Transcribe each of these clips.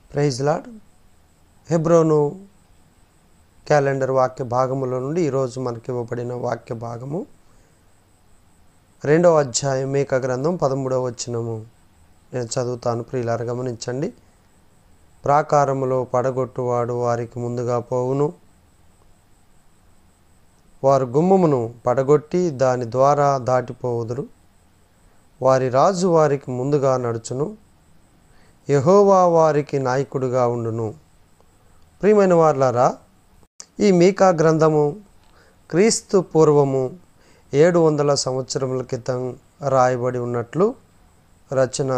Praise lord. హెబ్రోను calendar వాక్య భాగములో నుండి ఈరోజు మనకి ఇవ్వబడిన వాక్య భాగము 2వ అధ్యాయం మీకా గ్రంథం 13వ వచనము. నేను చదువుతాను, ప్రియులారా గమనించండి. ప్రాకారములో పడగొట్టువాడు వారికి ముందుగా పోవును, వారు గుమ్మమును పడగొట్టి దాని ద్వారా దాటిపోవుదురు. వారి రాజు వారికి ముందుగా నడుచును, యెహోవా వారికి నాయకుడుగా ఉండును. ప్రియమైన వారలారా, ఈ మీకా గ్రంథము క్రీస్తు పూర్వము 700 సంవత్సరముల క్రితం రాయబడి ఉన్నట్లు రచన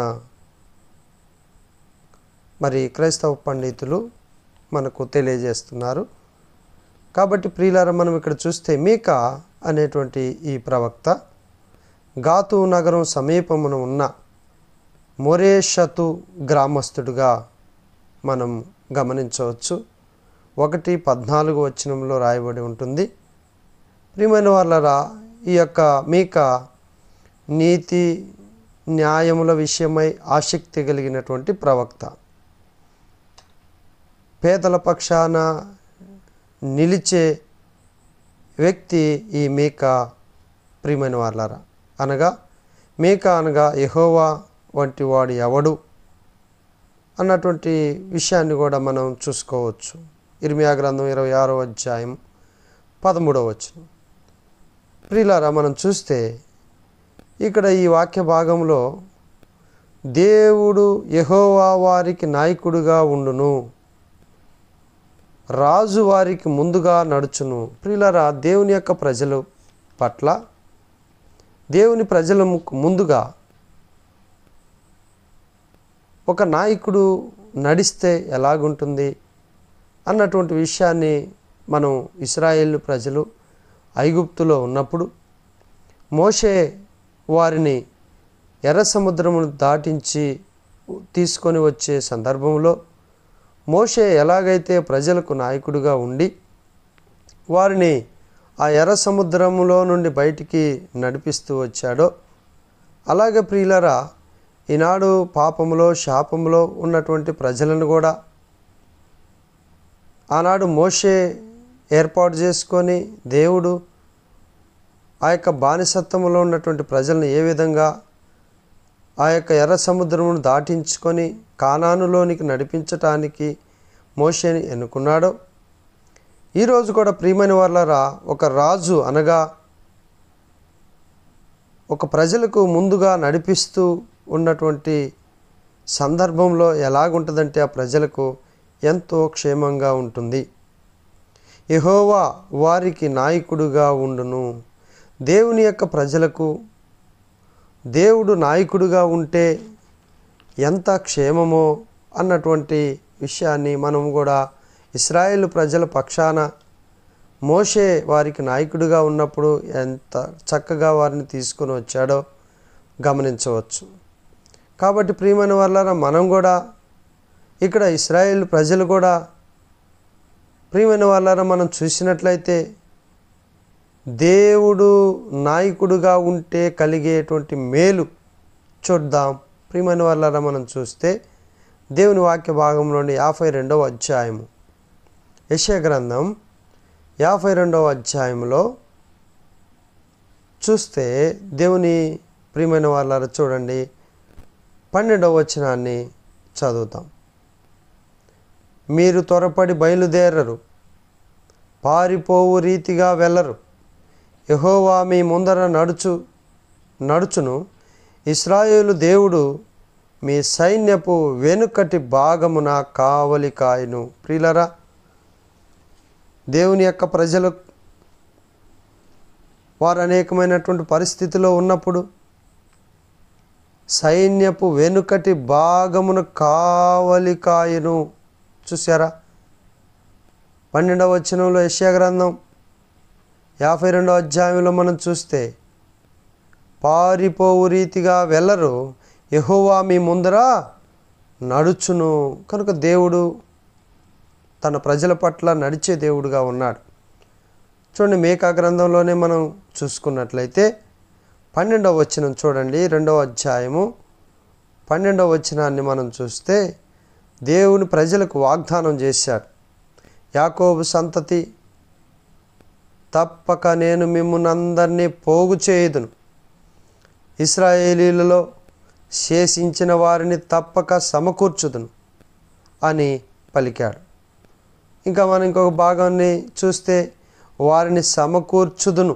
క్రైస్తవ పండితులు మనకు తెలియజేస్తున్నారు. కాబట్టి ప్రియులారా, మనం ఇక్కడ చూస్తే మీకా అనేటువంటి ఈ ప్రవక్త గాతు నగరం సమీపమున ఉన్న మొరేషతు గ్రామస్తుడుగా మనం గమనించవచ్చు. 1:14 వచనంలో రాయబడి ఉంటుంది. ప్రియమైన వాళ్ళరా, ఈ యొక్క మీకా నీతి న్యాయముల విషయమై ఆసక్తి కలిగినటువంటి ప్రవక్త. పేదల పక్షాన నిలిచే వ్యక్తి ఈ మీకా. ప్రియమైన వాళ్ళరా, మీకా అనగా యెహోవా వంటి వాడు ఎవడు అన్నటువంటి విషయాన్ని కూడా మనం చూసుకోవచ్చు. ఇర్మియా గ్రంథం 26వ అధ్యాయం 13వ వచనం. ప్రియులారా, మనం చూస్తే ఇక్కడ ఈ వాక్య భాగంలో దేవుడు యెహోవా వారికి నాయకుడిగా ఉండును, రాజు వారికి ముందుగా నడుచును. ప్రియులారా, దేవుని యొక్క ప్రజల పట్ల దేవుని ప్రజల ముందుగా ఒక నాయకుడు నడిస్తే ఎలాగుంటుంది అన్నటువంటి విషయాన్ని మనం ఇశ్రాయేలు ప్రజలు ఐగుప్తులో ఉన్నప్పుడు మోషే వారిని ఎర్ర సముద్రమును దాటించి తీసుకొని వచ్చే సందర్భంలో మోషే ఎలాగైతే ప్రజలకు నాయకుడిగా ఉండి వారిని ఆ ఎర్ర సముద్రములో నుండి బయటికి నడిపిస్తూ వచ్చాడో, అలాగే ప్రియులరా, ఈనాడు పాపములో శాపములో ఉన్నటువంటి ప్రజలను కూడా ఆనాడు మోషే ఏర్పాటు చేసుకొని దేవుడు ఆ యొక్క బానిసత్వంలో ఉన్నటువంటి ప్రజలను ఏ విధంగా ఆ యొక్క ఎర్ర సముద్రమును దాటించుకొని కానానులోనికి నడిపించటానికి మోషేని ఎన్నుకున్నాడో, ఈరోజు కూడా ప్రియమైన వాళ్ళరా, ఒక రాజు అనగా ఒక ప్రజలకు ముందుగా నడిపిస్తూ ఉన్నటువంటి సందర్భంలో ఎలాగుంటుందంటే ఆ ప్రజలకు ఎంతో క్షేమంగా ఉంటుంది. యెహోవా వారికి నాయకుడుగా ఉండును. దేవుని యొక్క ప్రజలకు దేవుడు నాయకుడిగా ఉంటే ఎంత క్షేమమో అన్నటువంటి విషయాన్ని మనం కూడా ఇశ్రాయేలు ప్రజల పక్షాన మోషే వారికి నాయకుడిగా ఉన్నప్పుడు ఎంత చక్కగా వారిని తీసుకొని వచ్చాడో గమనించవచ్చు. కాబట్టి ప్రియమైన వాళ్ళారా, మనం కూడా ఇక్కడ ఇశ్రాయేలు ప్రజలు కూడా ప్రియమైన వాళ్ళారా, మనం చూసినట్లయితే దేవుడు నాయకుడుగా ఉంటే కలిగేటువంటి మేలు చూద్దాం. ప్రియమైన వాళ్ళారా, మనం చూస్తే దేవుని వాక్య భాగంలోని 52వ అధ్యాయము, యెషయా గ్రంథం 52వ అధ్యాయంలో చూస్తే దేవుని ప్రియమైన వాళ్ళారా, చూడండి 12వ వచనాన్ని చదువుతాం. మీరు త్వరపడి బయలుదేరరు, పారిపోవు రీతిగా వెళ్ళరు. యెహోవా మీ ముందర నడుచును. ఇశ్రాయేలు దేవుడు మీ సైన్యపు వెనుకటి భాగమున కావలి కాయును. ప్రియులరా, దేవుని యొక్క ప్రజలు వారు అనేకమైనటువంటి పరిస్థితిలో ఉన్నప్పుడు సైన్యపు వెనుకటి భాగమున కావలి కాయును. చూసారా, 12వ వచనంలో యెషయా గ్రంథం 52వ అధ్యాయంలో మనం చూస్తే పారిపోవు రీతిగా వెళ్ళరు, యెహోవా మీ ముందర నడుచును. కనుక దేవుడు తన ప్రజల పట్ల నడిచే దేవుడుగా ఉన్నాడు. చూడండి, మీకా గ్రంథంలోనే మనం చూసుకున్నట్లయితే 12వ వచనం చూడండి, 2వ అధ్యాయము 12వ వచనాన్ని మనం చూస్తే దేవుని ప్రజలకు వాగ్దానం చేశాడు. యాకోబు సంతతి తప్పక నేను మిమ్మును అందరినీ పోగు చేయుదును, ఇశ్రాయేలీలలో శేషించిన వారిని తప్పక సమకూర్చుదును అని పలికాడు. ఇంకా మనం ఇంకొక భాగాన్ని చూస్తే వారిని సమకూర్చుదును,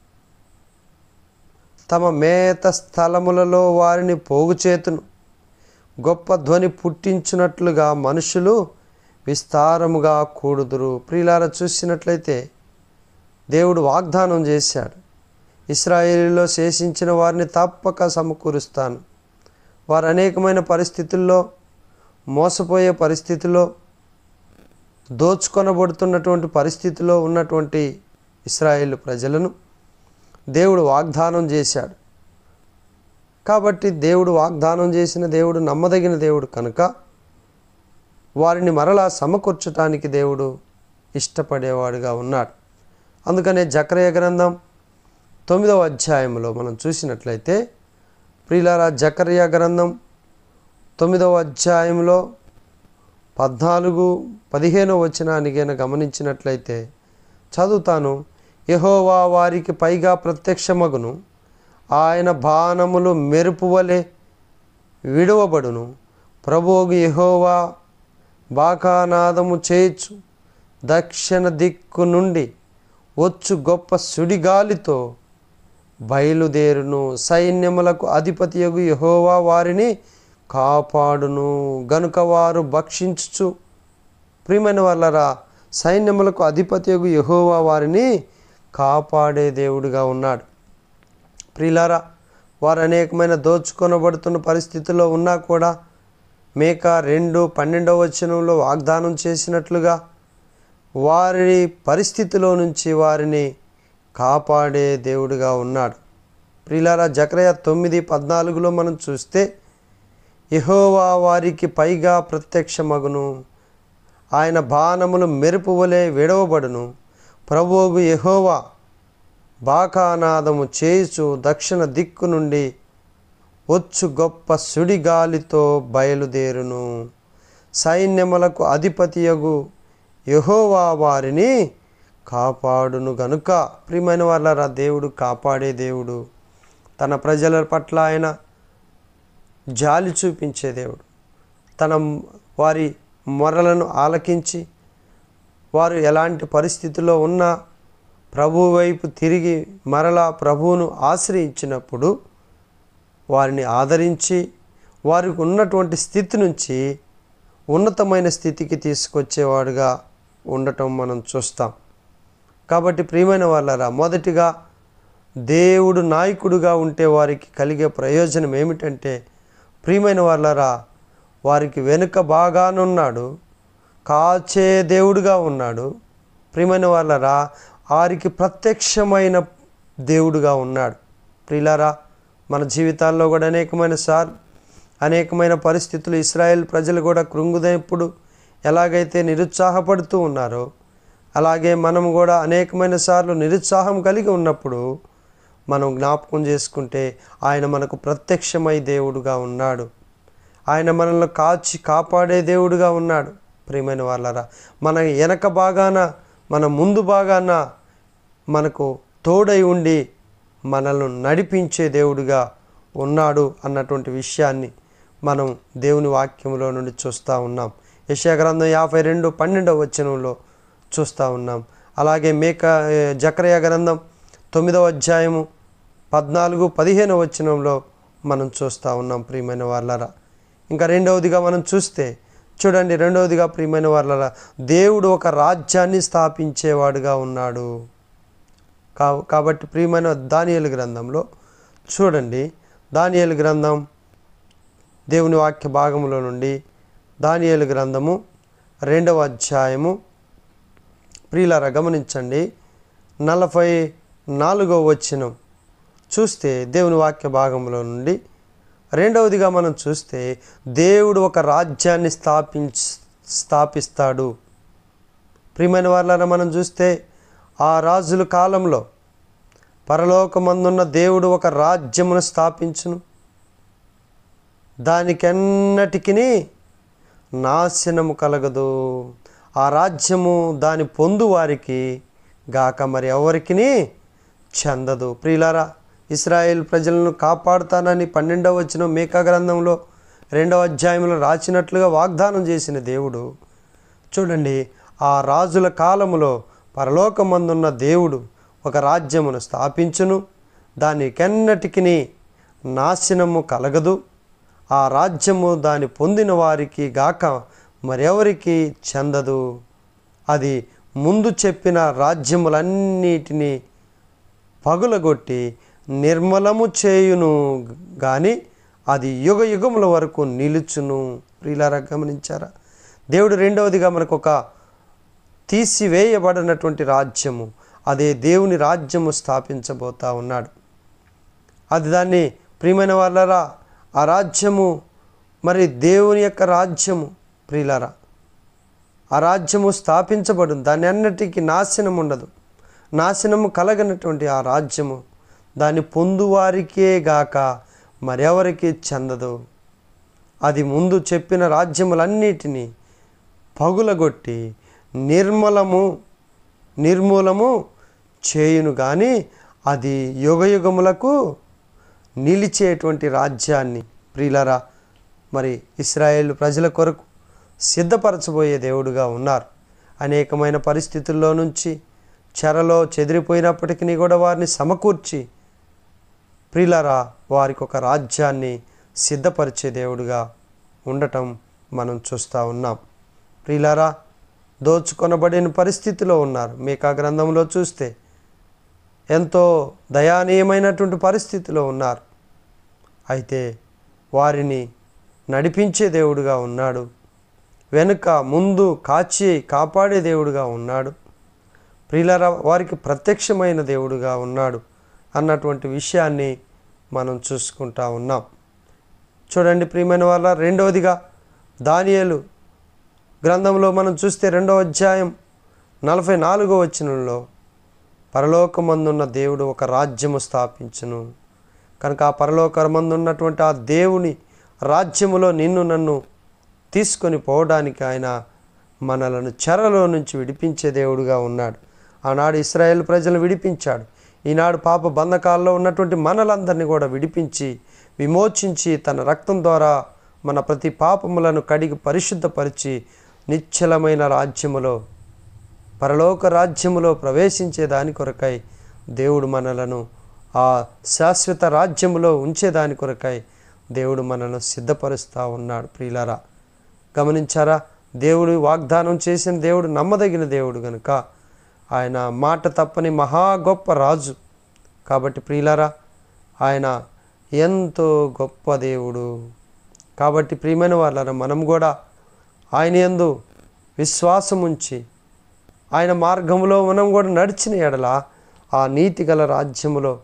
తమ మేత స్థలములలో వారిని పోగు చేతును, గొప్ప ధ్వని పుట్టించున్నట్లుగా మనుషులు విస్తారముగా కూడుదురు. ప్రియులారా, చూసినట్లయితే దేవుడు వాగ్దానం చేశాడు, ఇశ్రాయేలులో శేషించిన వారిని తప్పక సమకూరుస్తాను. వారు అనేకమైన పరిస్థితుల్లో, మోసపోయే పరిస్థితిలో, దోచుకొనబడుతున్నటువంటి పరిస్థితిలో ఉన్నటువంటి ఇశ్రాయేలు ప్రజలను దేవుడు వాగ్దానం చేశాడు. కాబట్టి దేవుడు వాగ్దానం చేసిన దేవుడు నమ్మదగిన దేవుడు కనుక వారిని మరలా సమకూర్చటానికి దేవుడు ఇష్టపడేవాడుగా ఉన్నాడు. అందుకనే జకర్యా గ్రంథం 9వ అధ్యాయంలో మనం చూసినట్లయితే, ప్రియులారా, జకర్యా గ్రంథం 9వ అధ్యాయంలో 14-15 వచనానికి గమనించినట్లయితే చదువుతాను. యెహోవా వారికి పైగా ప్రత్యక్షమగును, ఆయన బాణములు మెరుపు వలె విడువబడును. ప్రభువు యెహోవా బాకానాదము చేయుచు దక్షిణ దిక్కు నుండి వచ్చు గొప్ప సుడిగాలితో బయలుదేరును. సైన్యములకు అధిపతియగు యెహోవా వారిని కాపాడును గనుక వారు భక్షించుచు. ప్రియమైన వాళ్ళరా, సైన్యములకు అధిపతియగు యెహోవా వారిని కాపాడే దేవుడిగా ఉన్నాడు. ప్రియులారా, వారు అనేకమైన దోచుకొనబడుతున్న పరిస్థితుల్లో ఉన్నా కూడా మీకా 2:12 వచనంలో వాగ్దానం చేసినట్లుగా వారి పరిస్థితిలో నుంచి వారిని కాపాడే దేవుడిగా ఉన్నాడు. ప్రియులారా, జకర్యా 9:14లో మనం చూస్తే, యెహోవా వారికి పైగా ప్రత్యక్షమగును, ఆయన బాణములు మెరుపు వలె విడవబడును. ప్రభువు యెహోవా బాకానాదము చేయుచు దక్షిణ దిక్కు నుండి వచ్చు గొప్ప సుడిగాలితో బయలుదేరును. సైన్యములకు అధిపతియగు యెహోవా వారిని కాపాడును గనుక. ప్రియమైన వాళ్ళరా, దేవుడు కాపాడే దేవుడు. తన ప్రజల పట్ల ఆయన జాలి చూపించే దేవుడు. వారి మొరలను ఆలకించి వారు ఎలాంటి పరిస్థితిలో ఉన్నా ప్రభువు వైపు తిరిగి మరలా ప్రభువును ఆశ్రయించినప్పుడు వారిని ఆదరించి వారికి ఉన్నటువంటి స్థితి నుంచి ఉన్నతమైన స్థితికి తీసుకొచ్చేవాడుగా ఉండటం మనం చూస్తాం. కాబట్టి ప్రియమైన వాళ్ళరా, మొదటిగా దేవుడు నాయకుడుగా ఉంటే వారికి కలిగే ప్రయోజనం ఏమిటంటే, ప్రియమైన వాళ్ళరా, వారికి వెనుక బాగానున్నాడు, కాచే దేవుడుగా ఉన్నాడు. ప్రియమైన వాళ్ళరా, వారికి ప్రత్యక్షమైన దేవుడుగా ఉన్నాడు. ప్రియులారా, మన జీవితాల్లో కూడా అనేకమైన పరిస్థితులు ఇశ్రాయేల్ ప్రజలు కూడా కృంగుదప్పుడు ఎలాగైతే నిరుత్సాహపడుతూ ఉన్నారో, అలాగే మనం కూడా అనేకమైన సార్లు నిరుత్సాహం కలిగి ఉన్నప్పుడు మనం జ్ఞాపకం చేసుకుంటే ఆయన మనకు ప్రత్యక్షమై దేవుడుగా ఉన్నాడు. ఆయన మనల్ని కాపాడే దేవుడుగా ఉన్నాడు. ప్రియమైన వాళ్ళరా, మన వెనక భాగాన, మన ముందు భాగాన మనకు తోడై ఉండి మనల్ని నడిపించే దేవుడుగా ఉన్నాడు అన్నటువంటి విషయాన్ని మనం దేవుని వాక్యంలో నుండి చూస్తూ ఉన్నాం. యెషయా గ్రంథం 52:12 వచనంలో చూస్తూ ఉన్నాం. అలాగే జకర్యా గ్రంథం 9వ అధ్యాయము 14-15 వచనంలో మనం చూస్తూ ఉన్నాం. ప్రియమైన వాళ్ళరా, ఇంకా రెండవదిగా మనం చూస్తే చూడండి, రెండవదిగా ప్రియమైన వాళ్ళరా, దేవుడు ఒక రాజ్యాన్ని స్థాపించేవాడుగా ఉన్నాడు. కాబట్టి ప్రియమైన దానియేలు గ్రంథంలో చూడండి, దానియేలు గ్రంథం దేవుని వాక్య భాగంలో నుండి దానియేలు గ్రంథము 2వ అధ్యాయము, ప్రియులారా గమనించండి, 44వ వచనం చూస్తే దేవుని వాక్య భాగంలో నుండి రెండవదిగా మనం చూస్తే దేవుడు ఒక రాజ్యాన్ని స్థాపిస్తాడు. ప్రియమైన వాళ్ళని మనం చూస్తే ఆ రాజుల కాలంలో పరలోకమందున్న దేవుడు ఒక రాజ్యమును స్థాపించును, దానికెన్నటికి నాశనము కలగదు. ఆ రాజ్యము దాని పొందు వారికి గాక మరి ఎవరికిని చెందదు. ప్రియులారా, ఇశ్రాయేల్ ప్రజలను కాపాడుతానని 12వ వచనం మీకా గ్రంథంలో 2వ అధ్యాయంలో రాసినట్లుగా వాగ్దానం చేసిన దేవుడు చూడండి, ఆ రాజుల కాలములో పరలోకమందున్న దేవుడు ఒక రాజ్యమును స్థాపించును, దానికెన్నటికి నాశనము కలగదు. ఆ రాజ్యము దాని పొందిన వారికి గాక మరెవరికి చెందదు. అది ముందు చెప్పిన రాజ్యములన్నిటినీ పగులగొట్టి నిర్మలము చేయును కానీ అది యుగ యుగముల వరకు నిలుచును. ప్రియులారా, గమనించారా? దేవుడు రెండవదిగా మనకు ఒక తీసివేయబడినటువంటి రాజ్యము, అదే దేవుని రాజ్యము స్థాపించబోతా ఉన్నాడు. అది దాన్ని ప్రియమైన వాళ్ళరా, ఆ రాజ్యము మరి దేవుని యొక్క రాజ్యము. ప్రియులారా, ఆ రాజ్యము స్థాపించబడు, దాని అన్నిటికీ నాశనం ఉండదు. నాశనము కలగనటువంటి ఆ రాజ్యము దాన్ని పొందువారికే గాక మరెవరికి చెందదు. అది ముందు చెప్పిన రాజ్యములన్నిటినీ పగులగొట్టి నిర్మూలము చేయును కానీ అది యుగయుగములకు నిలిచేటువంటి రాజ్యాన్ని ప్రియులారా మరి ఇశ్రాయేల్ ప్రజల కొరకు సిద్ధపరచబోయే దేవుడుగా ఉన్నారు. అనేకమైన పరిస్థితుల్లో నుంచి చెరలో చెదిరిపోయినప్పటికీ కూడా వారిని సమకూర్చి ప్రియులారా వారికి ఒక రాజ్యాన్ని సిద్ధపరిచే దేవుడుగా ఉండటం మనం చూస్తూ ఉన్నాం. ప్రియులారా, దోచుకొనబడిన పరిస్థితిలో ఉన్నారు. మీకా గ్రంథంలో చూస్తే ఎంతో దయానీయమైనటువంటి పరిస్థితిలో ఉన్నారు. అయితే వారిని నడిపించే దేవుడుగా ఉన్నాడు, వెనుక ముందు కాపాడే దేవుడుగా ఉన్నాడు. ప్రియులారా, వారికి ప్రత్యక్షమైన దేవుడుగా ఉన్నాడు అన్నటువంటి విషయాన్ని మనం చూసుకుంటా ఉన్నాం. చూడండి ప్రియమైన వాళ్ళ, రెండవదిగా దానియేలు గ్రంథంలో మనం చూస్తే 2వ అధ్యాయం 44వ వచనంలో పరలోకమందున్న దేవుడు ఒక రాజ్యము స్థాపించును. కనుక ఆ పరలోకమందున్నటువంటి ఆ దేవుని రాజ్యములో నిన్ను నన్ను తీసుకొని పోవడానికి ఆయన మనలను చెరలో నుంచి విడిపించే దేవుడుగా ఉన్నాడు. ఆనాడు ఇశ్రాయేల్ ప్రజలను విడిపించాడు. ఈనాడు పాప బంధకాల్లో ఉన్నటువంటి మనలందరినీ కూడా విడిపించి విమోచించి తన రక్తం ద్వారా మన ప్రతి పాపములను కడిగి పరిశుద్ధపరిచి నిశ్చలమైన రాజ్యములో పరలోక రాజ్యములో ప్రవేశించే దాని కొరకై దేవుడు మనలను ఆ శాశ్వత రాజ్యములో ఉంచేదాని కొరకై దేవుడు మనలను సిద్ధపరుస్తూ ఉన్నాడు. ప్రియులారా, గమనించారా? దేవుడు వాగ్దానం చేసిన దేవుడు నమ్మదగిన దేవుడు కనుక ఆయన మాట తప్పని మహా గొప్ప రాజు. కాబట్టి ప్రియులారా, ఆయన ఎంతో గొప్ప దేవుడు. కాబట్టి ప్రియమైన వాళ్ళారా, మనం కూడా ఆయన యందు విశ్వాసం ఉంచి ఆయన మార్గంలో మనం కూడా నడిచిన ఎడల ఆ నీతి గల రాజ్యములో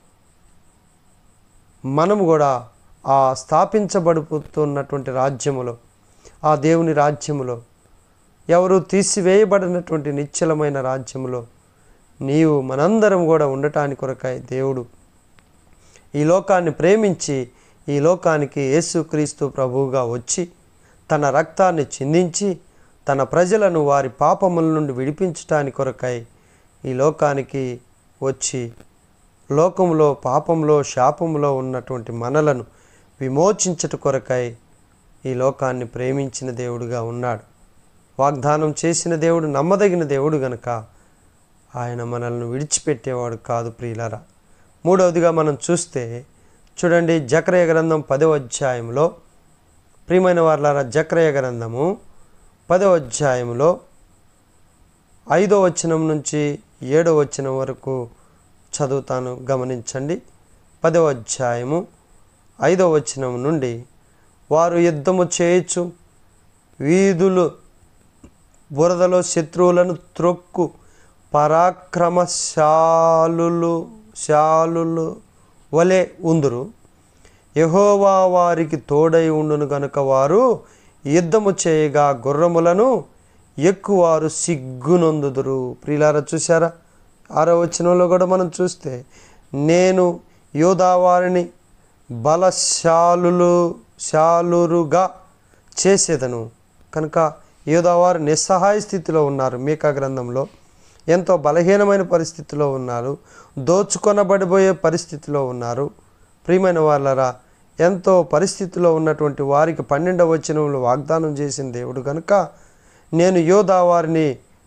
మనము కూడా ఆ స్థాపించబడుతున్నటువంటి రాజ్యములో, ఆ దేవుని రాజ్యములో, ఎవరు తీసివేయబడినటువంటి నిశ్చలమైన రాజ్యములో నీవు మనందరం కూడా ఉండటానికి కొరకై దేవుడు ఈ లోకాన్ని ప్రేమించి ఈ లోకానికి యేసుక్రీస్తు ప్రభువుగా వచ్చి తన రక్తాన్ని చిందించి తన ప్రజలను వారి పాపముల నుండి విడిపించటానికి కొరకై ఈ లోకానికి వచ్చి లోకంలో పాపంలో శాపంలో ఉన్నటువంటి మనలను విమోచించట కొరకై ఈ లోకాన్ని ప్రేమించిన దేవుడుగా ఉన్నాడు. వాగ్దానం చేసిన దేవుడు నమ్మదగిన దేవుడు గనుక ఆయన మనల్ని విడిచిపెట్టేవాడు కాదు. ప్రియులారా, మూడవదిగా మనం చూస్తే చూడండి, జకర్యా గ్రంథం 10వ అధ్యాయంలో ప్రియమైన వారలారా, జకర్యా గ్రంథము 10వ అధ్యాయంలో 5వ వచనం నుంచి 7వ వచనం వరకు చదువుతాను, గమనించండి. 10వ అధ్యాయము 5వ వచనం నుండి, వారు యుద్ధము చేయొచ్చు వీధులు బురదలో శత్రువులను త్రొక్కు పరాక్రమశాలులు వలె ఉందురు. యెహోవా వారికి తోడై ఉండును గనుక వారు యుద్ధము చేయగా గుర్రములను ఎక్కువారు సిగ్గునొందుదురు. ప్రియులారా, చూసారా? 6వ వచనంలో కూడా మనం చూస్తే, నేను యోధా వారిని బలశాలురుగా చేసేదను, కనుక యోధావారు నిస్సహాయ స్థితిలో ఉన్నారు. మీకా గ్రంథంలో ఎంతో బలహీనమైన పరిస్థితిలో ఉన్నారు, దోచుకొనబడిపోయే పరిస్థితిలో ఉన్నారు. ప్రియమైన వాళ్ళరా, ఎంతో పరిస్థితిలో ఉన్నటువంటి వారికి 12వ వచనంలో వాగ్దానం చేసిన దేవుడు కనుక, నేను యోధా వారిని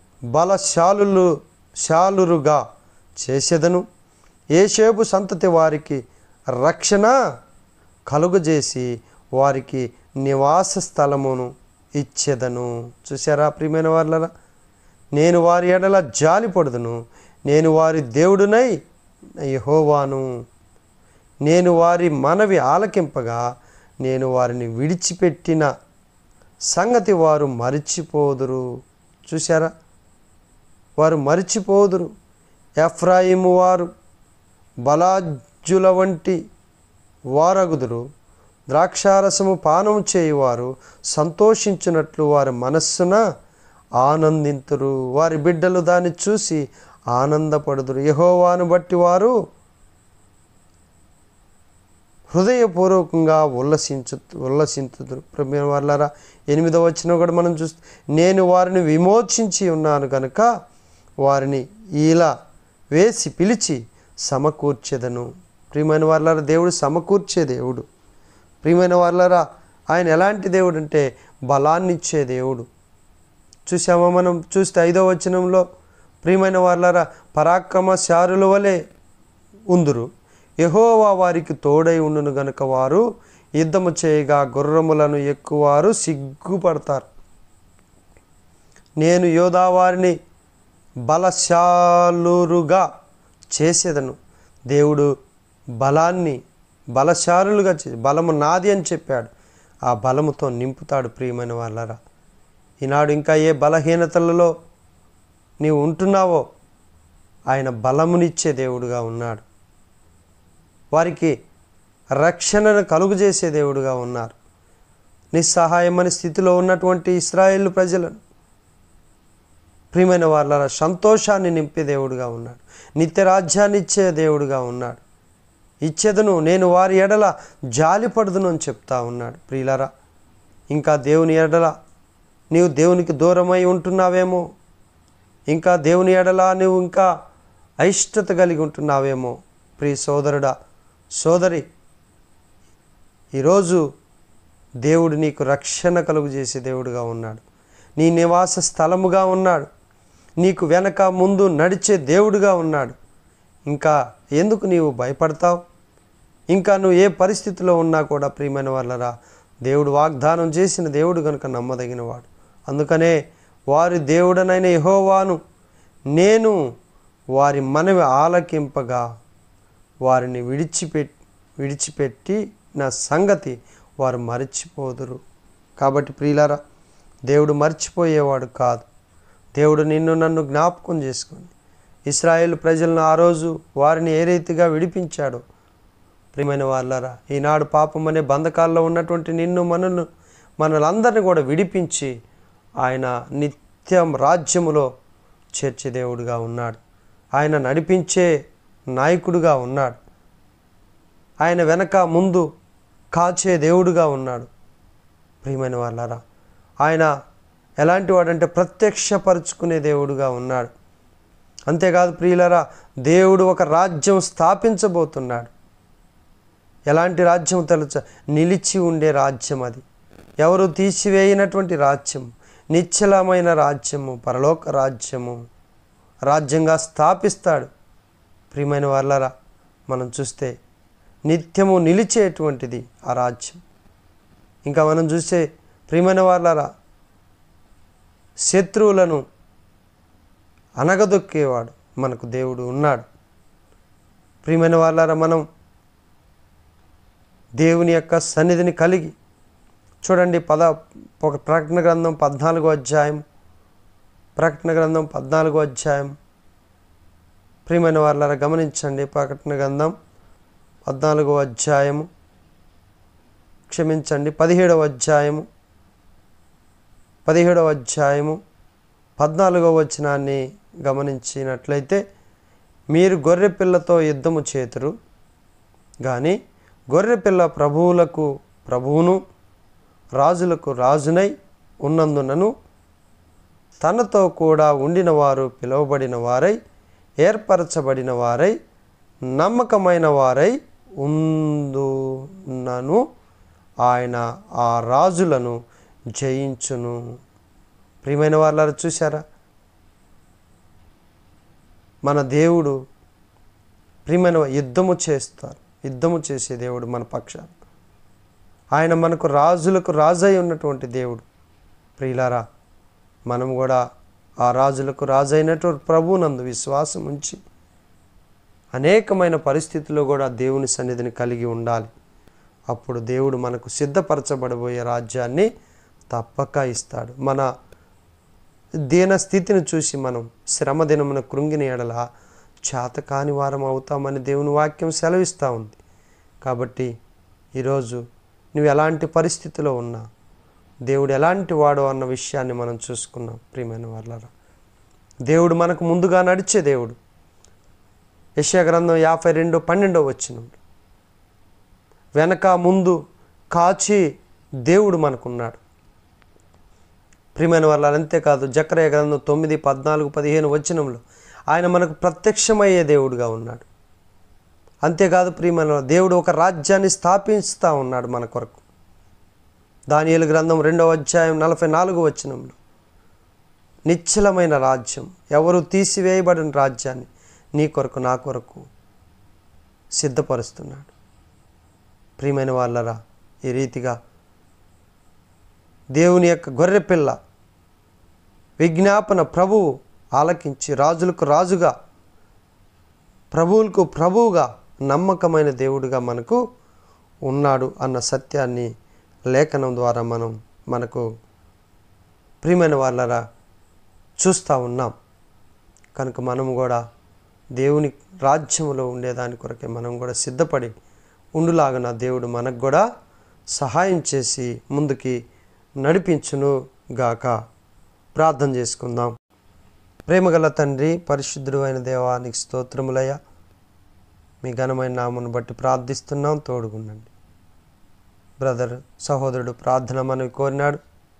బలశాలురుగా చేసేదను, ఏషేబు సంతతి వారికి రక్షణ కలుగజేసి వారికి నివాస స్థలమును ఇచ్చేదను. చూసారా ప్రియమైన వాళ్ళరా, నేను వారి ఎడల జాలిపడుదును, నేను వారి దేవుడునై యెహోవాను, నేను వారి మనవి ఆలకింపగా నేను వారిని విడిచిపెట్టిన సంగతి వారు మరిచిపోదురు. చూసారా, వారు మరిచిపోదురు. ఎఫ్రాయిము వారు బలాజ్జుల వంటి వారగుదురు, ద్రాక్షారసము పానము చేయువారు సంతోషించినట్లు వారి మనస్సున ఆనందింతురు, వారి బిడ్డలు దాన్ని చూసి ఆనందపడుదురు. యెహోవాను బట్టి వారు హృదయపూర్వకంగా ఉల్లసించుదురు. ప్రియమైన వాళ్ళారా, 8వ వచనం కూడా మనం చూస్తే, నేను వారిని విమోచించి ఉన్నాను కనుక వారిని ఇలా వేసి పిలిచి సమకూర్చెదను. ప్రియమైన వాళ్ళారా, దేవుడు సమకూర్చే దేవుడు. ప్రియమైన వాళ్ళారా, ఆయన ఎలాంటి దేవుడు అంటే బలాన్నిచ్చే దేవుడు. చూసామా మనం చూస్తే 5వ వచనంలో, ప్రియమైన వాళ్ళారా, పరాక్రమశాలుల వలె ఉందురు, యెహోవా వారికి తోడై ఉండును గనుక వారు యుద్ధము చేయగా గుర్రములను ఎక్కువారు సిగ్గుపడతారు. నేను యోధా వారిని బలశాలురుగా చేసేదను. దేవుడు బలాన్ని బలశాలులుగా బలము నాది అని చెప్పాడు. ఆ బలముతో నింపుతాడు. ప్రియమైన వాళ్ళరా, ఈనాడు ఇంకా ఏ బలహీనతలలో నీవు ఉంటున్నావో ఆయన బలమునిచ్చే దేవుడుగా ఉన్నాడు. వారికి రక్షణను కలుగజేసే దేవుడుగా ఉన్నారు. నిస్సహాయమైన స్థితిలో ఉన్నటువంటి ఇశ్రాయేలు ప్రజలను ప్రియమైన వాళ్ళ సంతోషాన్ని నింపే దేవుడుగా ఉన్నాడు. నిత్య రాజ్యాన్ని ఇచ్చే దేవుడుగా ఉన్నాడు. ఇచ్చేదను, నేను వారి ఎడల జాలిపడుదును అని చెప్తా ఉన్నాడు. ప్రియులారా, ఇంకా దేవుని ఎడల నీవు దేవునికి దూరమై ఉంటున్నావేమో, ఇంకా దేవుని ఎడల నువ్వు ఇంకా అయిష్టత కలిగి ఉంటున్నావేమో. ప్రియ సోదరుడా, సోదరి, ఈరోజు దేవుడు నీకు రక్షణ కలుగు చేసే దేవుడుగా ఉన్నాడు. నీ నివాస స్థలముగా ఉన్నాడు. నీకు వెనక ముందు నడిచే దేవుడుగా ఉన్నాడు. ఇంకా ఎందుకు నీవు భయపడతావు? ఇంకా నువ్వు ఏ పరిస్థితిలో ఉన్నా కూడా ప్రియమైన వాళ్ళరా, దేవుడు వాగ్దానం చేసిన దేవుడు కనుక నమ్మదగినవాడు. అందుకనే వారి దేవుడనైన యెహోవాను నేను వారి మనవి ఆలకింపగా వారిని విడిచిపెట్టి నా సంగతి వారు మర్చిపోదురు. కాబట్టి ప్రియులారా, దేవుడు మర్చిపోయేవాడు కాదు. దేవుడు నిన్ను నన్ను జ్ఞాపకం చేసుకొని ఇశ్రాయేలు ప్రజలను ఆ రోజు వారిని ఏ రీతిగా విడిపించాడో, ప్రియమైన వాళ్ళారా, ఈనాడు పాపం అనే బంధకాల్లో ఉన్నటువంటి నిన్ను మనలందరినీ కూడా విడిపించి ఆయన నిత్యం రాజ్యములో చేర్చే దేవుడుగా ఉన్నాడు. ఆయన నడిపించే నాయకుడుగా ఉన్నాడు. ఆయన వెనక ముందు కాచే దేవుడుగా ఉన్నాడు. ప్రియమైన వాళ్ళారా, ఆయన ఎలాంటి వాడంటే ప్రత్యక్షపరుచుకునే దేవుడుగా ఉన్నాడు. అంతేకాదు ప్రియులారా, దేవుడు ఒక రాజ్యం స్థాపించబోతున్నాడు. ఎలాంటి రాజ్యం తెలుసా? నిలిచి ఉండే రాజ్యం. అది ఎవరు తీసివేయనటువంటి రాజ్యం, నిశ్చలమైన రాజ్యము, పరలోక రాజ్యము రాజ్యంగా స్థాపిస్తాడు. ప్రియమైన వాళ్ళారా, మనం చూస్తే నిత్యము నిలిచేటువంటిది ఆ రాజ్యం. ఇంకా మనం చూస్తే ప్రియమైన వాళ్ళారా, శత్రువులను అనగదొక్కేవాడు మనకు దేవుడు ఉన్నాడు. ప్రియమైన వాళ్ళారా, మనం దేవుని యొక్క సన్నిధిని కలిగి చూడండి. ప్రకటన గ్రంథం 14వ అధ్యాయం, ప్రకటన గ్రంథం 14వ అధ్యాయం. ప్రియమైన వాళ్ళారా గమనించండి. ప్రకటన గ్రంథం 14వ అధ్యాయము, క్షమించండి 17వ అధ్యాయము, 14వ వచనాన్ని గమనించినట్లయితే, మీరు గొర్రెపిల్లతో యుద్ధము చేతురు కానీ గొర్రెపిల్ల ప్రభువులకు ప్రభువును రాజులకు రాజునై ఉన్నందునను తనతో కూడా ఉండిన వారు పిలువబడిన వారై ఏర్పరచబడిన వారై నమ్మకమైన వారై ఉందునను ఆయన ఆ రాజులను జయించును. ప్రియమైన వాళ్ళారా, చూశారా? మన దేవుడు ప్రియమైన యుద్ధము చేసే దేవుడు మన పక్షాన. ఆయన మనకు రాజులకు రాజై ఉన్నటువంటి దేవుడు. ప్రియులారా, మనం కూడా ఆ రాజులకు రాజైనటువంటి ప్రభువునందు విశ్వాసం ఉంచి అనేకమైన పరిస్థితుల్లో కూడా దేవుని సన్నిధిని కలిగి ఉండాలి. అప్పుడు దేవుడు మనకు సిద్ధపరచబడబోయే రాజ్యాన్ని తప్పక ఇస్తాడు. మన దీన స్థితిని చూసి మనం శ్రమ దినమున కృంగిన ఎడల చేతకాని వారం అవుతామని దేవుని వాక్యం సెలవిస్తూ ఉంది. కాబట్టి ఈరోజు నువ్వు ఎలాంటి పరిస్థితిలో ఉన్నా దేవుడు ఎలాంటి వాడో అన్న విషయాన్ని మనం చూసుకున్నాం. ప్రియమైన వాళ్ళారా, దేవుడు మనకు ముందుగా నడిచే దేవుడు. యెషయా గ్రంథం 52:12 వెనక ముందు కాచి దేవుడు మనకున్నాడు. ప్రియమైన వాళ్ళ అంతేకాదు, జకర్యా గ్రంథం 9:14-15 ఆయన మనకు ప్రత్యక్షమయ్యే దేవుడుగా ఉన్నాడు. అంతేకాదు ప్రియమైన దేవుడు ఒక రాజ్యాన్ని స్థాపిస్తూ ఉన్నాడు మన కొరకు. దానియేలు గ్రంథం 2:44 నిశ్చలమైన రాజ్యం, ఎవరు తీసివేయబడిన రాజ్యాన్ని నీ కొరకు నా కొరకు సిద్ధపరుస్తున్నాడు. ప్రియమైన వాళ్ళరా, ఈ రీతిగా దేవుని యొక్క గొర్రెపిల్ల విజ్ఞాపన ప్రభువు ఆలకించి రాజులకు రాజుగా ప్రభువులకు ప్రభువుగా నమ్మకమైన దేవుడిగా మనకు ఉన్నాడు అన్న సత్యాన్ని లేఖనం ద్వారా మనకు ప్రియమైన వాళ్ళరా చూస్తూ ఉన్నాం. కనుక మనం కూడా దేవుని రాజ్యంలో ఉండేదాని కొరకే మనం కూడా సిద్ధపడి ఉండులాగా దేవుడు మనకు కూడా సహాయం చేసి ముందుకి నడిపించును గాక. ప్రార్థన చేసుకుందాం. ప్రేమగల తండ్రి, పరిశుద్ధుడు అయిన దేవానికి స్తోత్రములయ్యా. మీ ఘనమైన నామమును బట్టి ప్రార్థిస్తున్నాం, తోడుగుండండి. బ్రదర్ సహోదరుడు ప్రార్థన మనవి కోరినాడు.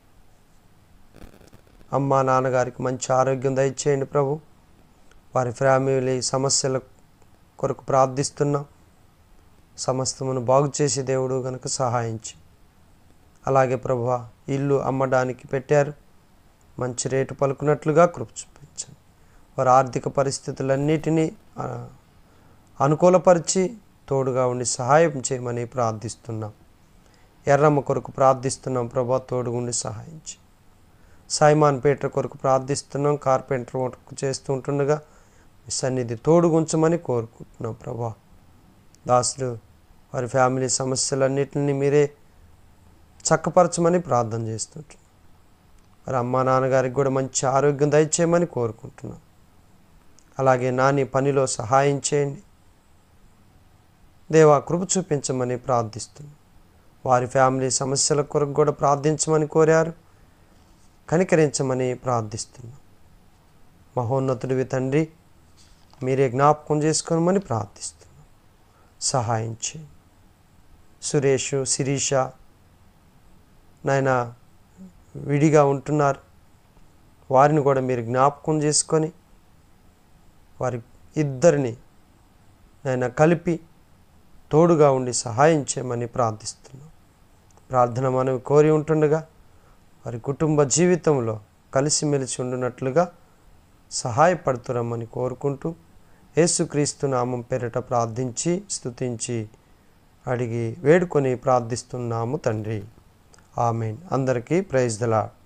అమ్మా నాన్నగారికి మంచి ఆరోగ్యం దయచేయండి ప్రభు. వారి ఫ్యామిలీ సమస్యల కొరకు ప్రార్థిస్తున్నాం. సమస్తమును బాగు చేసి దేవుడు గనుక సహాయించి, అలాగే ప్రభువా ఇల్లు అమ్మడానికి పెట్టారు, మంచి రేటు పలుకున్నట్లుగా కృప చూపించండి. వారి ఆర్థిక పరిస్థితులన్నిటినీ అనుకూలపరిచి తోడుగా ఉండి సహాయం చేయమని ప్రార్థిస్తున్నాం. ఎర్రమ్మ కొరకు ప్రార్థిస్తున్నాం ప్రభా, తోడుగుండి సహాయించి. సైమాన్ పేట కొరకు ప్రార్థిస్తున్నాం, కార్పెంటర్ వర్క్ చేస్తూ ఉంటుండగా మీ సన్నిధి తోడుగుంచమని కోరుకుంటున్నాం ప్రభా. దాసులు వారి ఫ్యామిలీ సమస్యలన్నిటిని మీరే చక్కపరచమని ప్రార్థన చేస్తుంటున్నాం. వారి అమ్మా నాన్నగారికి కూడా మంచి ఆరోగ్యం దయచేయమని కోరుకుంటున్నాం. అలాగే నాని పనిలో సహాయం చేయండి దేవా, కృప చూపించమని ప్రార్థిస్తున్నాం. వారి ఫ్యామిలీ సమస్యల కొరకు కూడా ప్రార్థించమని కోరారు, కనికరించమని ప్రార్థిస్తున్నాం. మహోన్నతుడివి తండ్రి, మీరే జ్ఞాపకం చేసుకోమని ప్రార్థిస్తున్నాం. సహాయం చేయండి. సురేష్, శిరీష నాయన విడిగా ఉంటున్నారు, వారిని కూడా మీరు జ్ఞాపకం చేసుకొని వారి ఇద్దరిని నాయన కలిపి తోడుగా ఉండి సహాయం చేయమని ప్రార్థిస్తున్నాం. ప్రార్థన మనం కోరి ఉంటుండగా వారి కుటుంబ జీవితంలో కలిసిమెలిసి ఉండునట్లుగా సహాయపడుతురమ్మని కోరుకుంటూ యేసుక్రీస్తు నామం పేరిట ప్రార్థించి స్తుతించి అడిగి వేడుకొని ప్రార్థిస్తున్నాము తండ్రి. ఆమేన్. అందరికీ ప్రైజ్ ది లార్డ్.